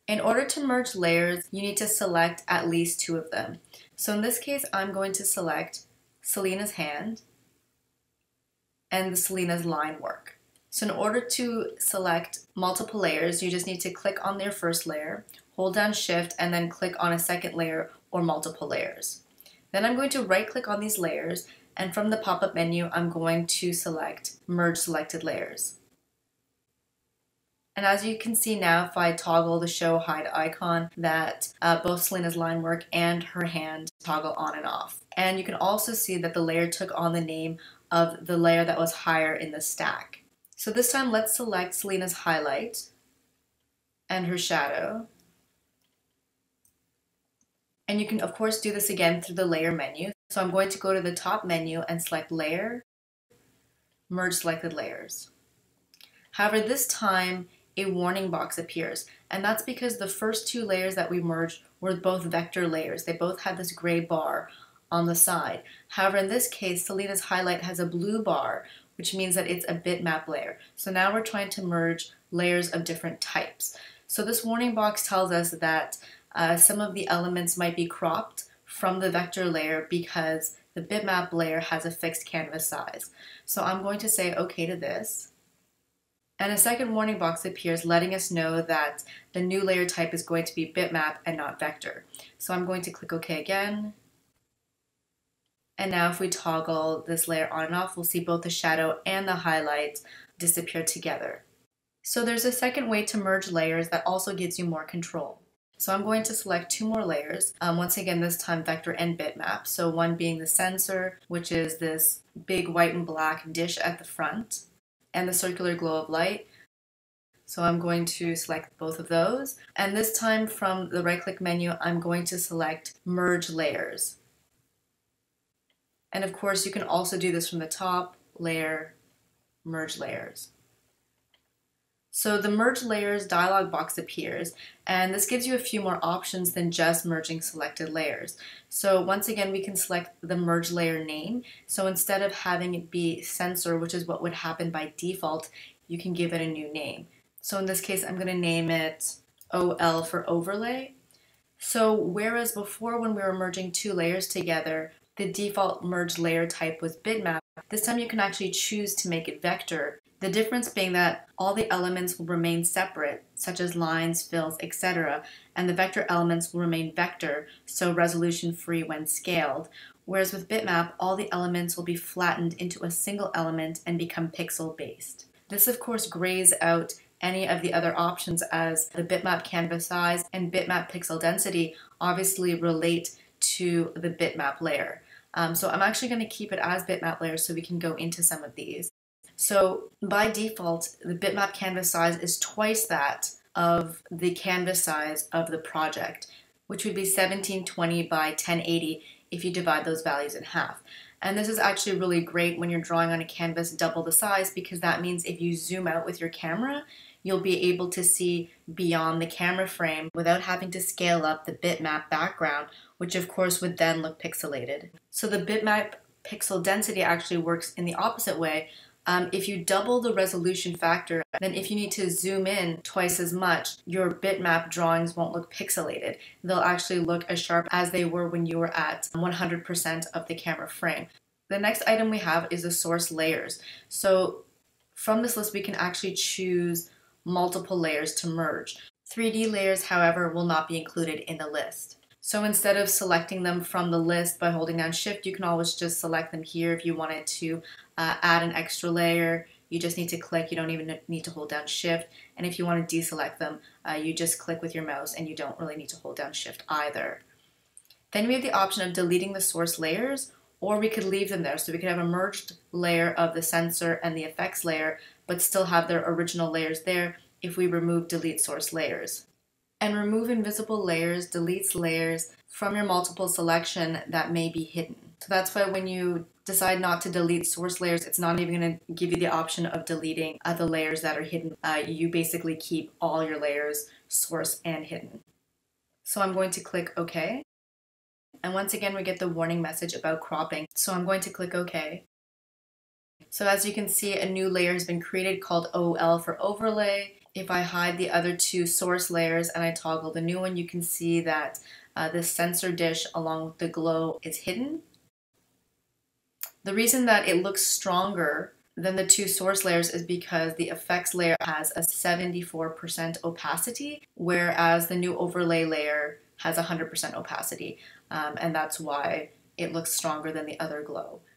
In order to merge layers, you need to select at least two of them. So in this case, I'm going to select Selena's hand and the Selena's line work. So in order to select multiple layers, you just need to click on their first layer, hold down Shift, and then click on a second layer or multiple layers. Then I'm going to right click on these layers, and from the pop-up menu, I'm going to select Merge Selected Layers. And as you can see now, if I toggle the show hide icon, that both Selena's line work and her hand toggle on and off. And you can also see that the layer took on the name of the layer that was higher in the stack. So this time let's select Selena's highlight and her shadow. And you can of course do this again through the layer menu. So I'm going to go to the top menu and select Layer, Merge Selected Layers. However, this time a warning box appears, and that's because the first two layers that we merged were both vector layers. They both had this gray bar on the side. However, in this case, Selena's highlight has a blue bar, which means that it's a bitmap layer. So now we're trying to merge layers of different types. So this warning box tells us that some of the elements might be cropped from the vector layer because the bitmap layer has a fixed canvas size. So I'm going to say OK to this. And a second warning box appears letting us know that the new layer type is going to be bitmap and not vector. So I'm going to click OK again. And now if we toggle this layer on and off, we'll see both the shadow and the highlight disappear together. So there's a second way to merge layers that also gives you more control. So I'm going to select two more layers, once again this time vector and bitmap. So one being the sensor, which is this big white and black dish at the front, and the circular glow of light. So I'm going to select both of those. And this time from the right click menu, I'm going to select Merge Layers. And of course, you can also do this from the top, Layer, Merge Layers. So the Merge Layers dialog box appears, and this gives you a few more options than just merging selected layers. So once again, we can select the merge layer name. So instead of having it be sensor, which is what would happen by default, you can give it a new name. So in this case, I'm going to name it OL for overlay. So whereas before when we were merging two layers together, the default merge layer type was bitmap, this time you can actually choose to make it vector. The difference being that all the elements will remain separate, such as lines, fills, etc., and the vector elements will remain vector, so resolution free when scaled, whereas with bitmap, all the elements will be flattened into a single element and become pixel based. This of course grays out any of the other options, as the bitmap canvas size and bitmap pixel density obviously relate to the bitmap layer. So I'm actually going to keep it as bitmap layer so we can go into some of these. So by default, the bitmap canvas size is twice that of the canvas size of the project, which would be 1720 by 1080 if you divide those values in half. And this is actually really great when you're drawing on a canvas double the size, because that means if you zoom out with your camera, you'll be able to see beyond the camera frame without having to scale up the bitmap background, which of course would then look pixelated. So the bitmap pixel density actually works in the opposite way. If you double the resolution factor, then if you need to zoom in twice as much, your bitmap drawings won't look pixelated. They'll actually look as sharp as they were when you were at 100% of the camera frame. The next item we have is the source layers. So from this list, we can actually choose multiple layers to merge. 3D layers, however, will not be included in the list. So instead of selecting them from the list by holding down Shift, you can always just select them here. If you wanted to add an extra layer, you just need to click. You don't even need to hold down Shift. And if you want to deselect them, you just click with your mouse and you don't really need to hold down Shift either. Then we have the option of deleting the source layers, or we could leave them there. So we could have a merged layer of the sensor and the effects layer, but still have their original layers there if we remove delete source layers. And remove invisible layers deletes layers from your multiple selection that may be hidden. So that's why when you decide not to delete source layers, it's not even going to give you the option of deleting the layers that are hidden. You basically keep all your layers, source and hidden. So I'm going to click OK. And once again, we get the warning message about cropping. So I'm going to click OK. So as you can see, a new layer has been created called OL for overlay. If I hide the other two source layers and I toggle the new one, you can see that this sensor dish along with the glow is hidden. The reason that it looks stronger than the two source layers is because the effects layer has a 74% opacity, whereas the new overlay layer has 100% opacity. And that's why it looks stronger than the other glow.